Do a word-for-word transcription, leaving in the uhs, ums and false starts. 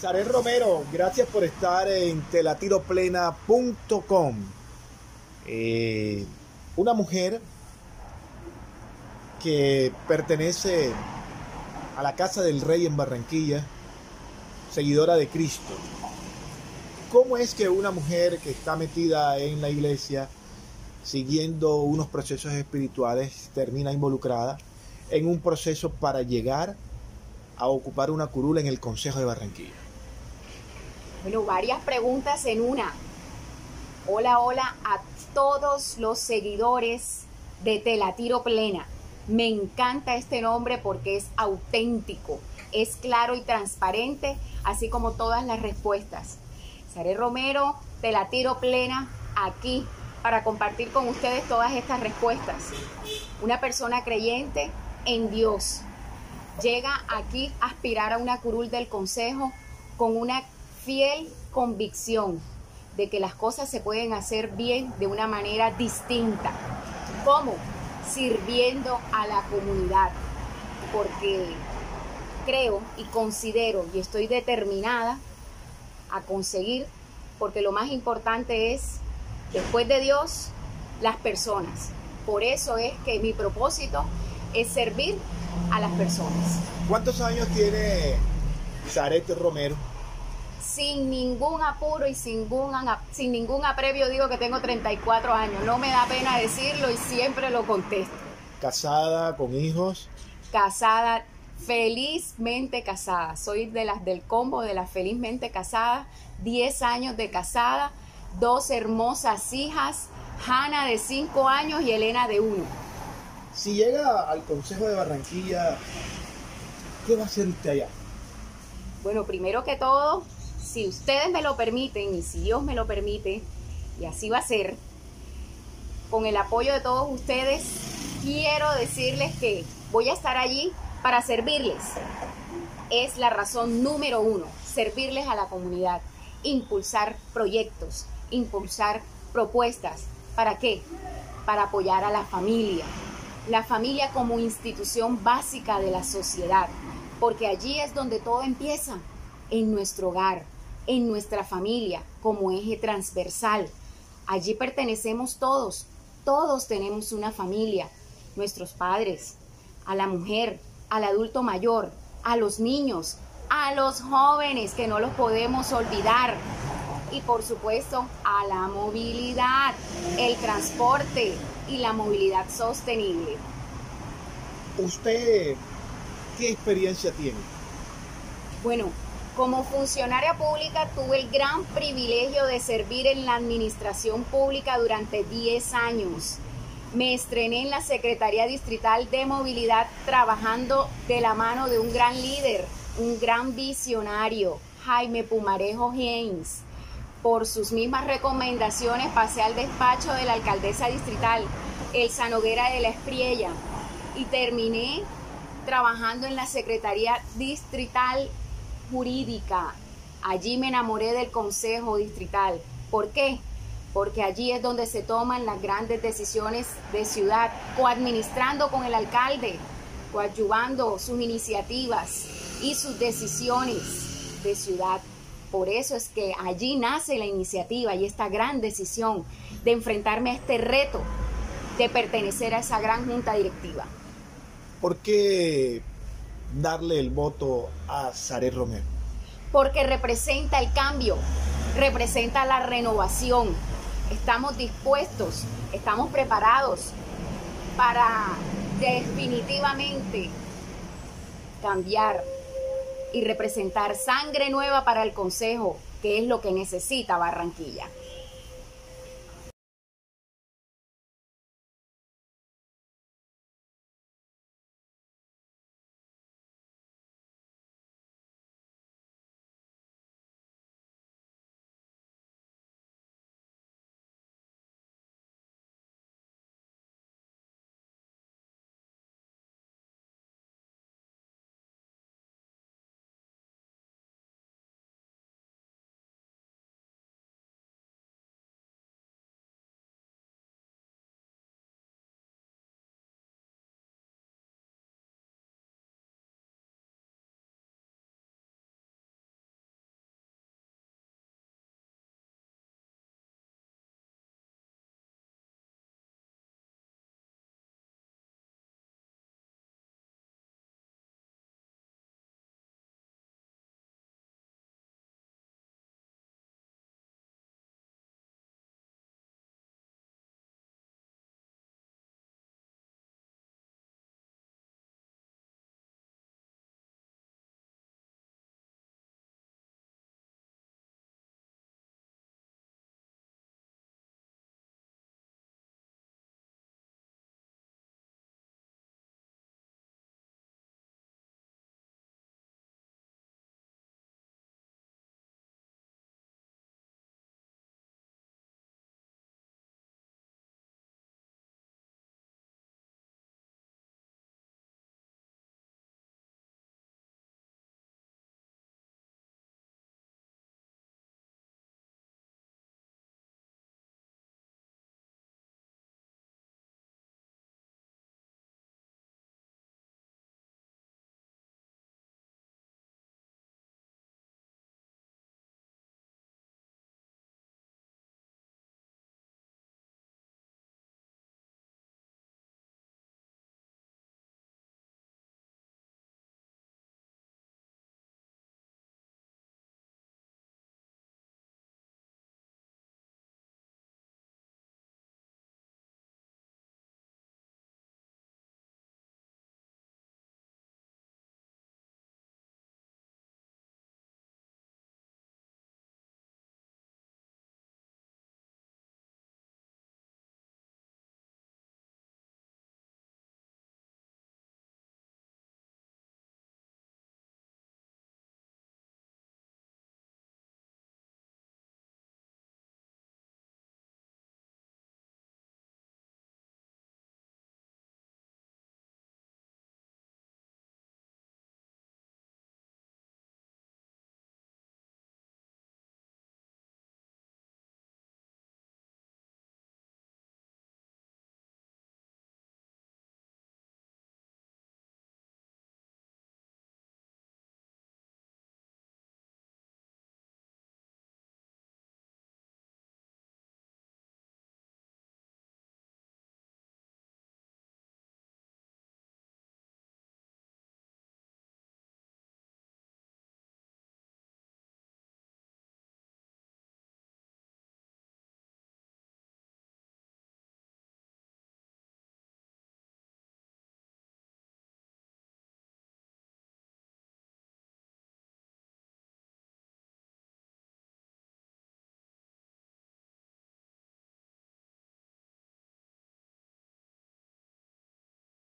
Saret Romero, gracias por estar en te la tiro plena punto com. Eh, una mujer que pertenece a la Casa del Rey en Barranquilla, seguidora de Cristo. ¿Cómo es que una mujer que está metida en la iglesia, siguiendo unos procesos espirituales, termina involucrada en un proceso para llegar a ocupar una curul en el Consejo de Barranquilla? Bueno, varias preguntas en una. Hola, hola a todos los seguidores de Te la Tiro Plena. Me encanta este nombre porque es auténtico, es claro y transparente, así como todas las respuestas. Saret Romero, Te la Tiro Plena, aquí para compartir con ustedes todas estas respuestas. Una persona creyente en Dios llega aquí a aspirar a una curul del Consejo con una fiel convicción de que las cosas se pueden hacer bien de una manera distinta. ¿Cómo? Sirviendo a la comunidad, porque creo y considero y estoy determinada a conseguir, porque lo más importante es, después de Dios, las personas. Por eso es que mi propósito es servir a las personas. ¿Cuántos años tiene Saret Romero? Sin ningún apuro y sin ningún, sin ningún aprevio digo que tengo treinta y cuatro años. No me da pena decirlo y siempre lo contesto. ¿Casada, con hijos? Casada, felizmente casada. Soy de las del combo de las felizmente casadas. diez años de casada, dos hermosas hijas, Hanna de cinco años y Elena de uno. Si llega al Consejo de Barranquilla, ¿qué va a hacer usted allá? Bueno, primero que todo, si ustedes me lo permiten y si Dios me lo permite, y así va a ser, con el apoyo de todos ustedes, quiero decirles que voy a estar allí para servirles. Es la razón número uno, servirles a la comunidad, impulsar proyectos, impulsar propuestas. ¿Para qué? Para apoyar a la familia. La familia como institución básica de la sociedad, porque allí es donde todo empieza, en nuestro hogar, en nuestra familia, como eje transversal. Allí pertenecemos todos, todos tenemos una familia, nuestros padres, a la mujer, al adulto mayor, a los niños, a los jóvenes que no los podemos olvidar y por supuesto a la movilidad, el transporte y la movilidad sostenible. ¿Usted qué experiencia tiene? Bueno, como funcionaria pública tuve el gran privilegio de servir en la administración pública durante diez años. Me estrené en la Secretaría Distrital de Movilidad trabajando de la mano de un gran líder, un gran visionario, Jaime Pumarejo Haynes. Por sus mismas recomendaciones pasé al despacho de la alcaldesa distrital, Elsa Noguera de la Espriella, y terminé trabajando en la Secretaría Distrital Jurídica. Allí me enamoré del Consejo Distrital. ¿Por qué? Porque allí es donde se toman las grandes decisiones de ciudad, coadministrando con el alcalde, coadyuvando sus iniciativas y sus decisiones de ciudad. Por eso es que allí nace la iniciativa y esta gran decisión de enfrentarme a este reto de pertenecer a esa gran junta directiva. ¿Por qué darle el voto a Saret Romero? Porque representa el cambio, representa la renovación. Estamos dispuestos, estamos preparados para definitivamente cambiar y representar sangre nueva para el Consejo, que es lo que necesita Barranquilla.